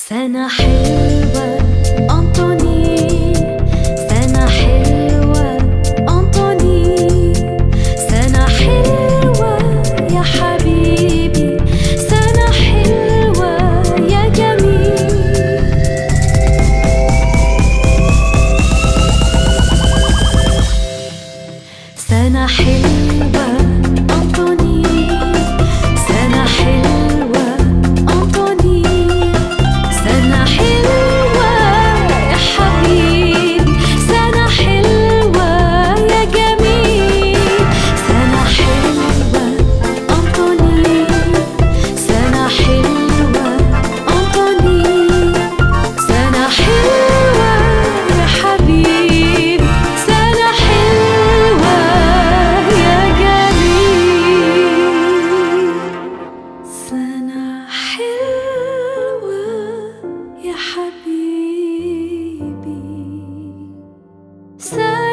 سنة حلوة أنطوني، سنة حلوة أنطوني، سنة حلوة يا حبيبي، سنة حلوة يا جميل. سنة حلوة أنطوني، سنة حلوة أنطوني، سنة حلوة يا حبيبي، سنة حلوة يا جميل. سنة حلوة أنطوني، سنة حلوة أنطوني، سنة حلوة يا حبيبي، سنة حلوة يا جميل. سنة حلوة يا حبيبي.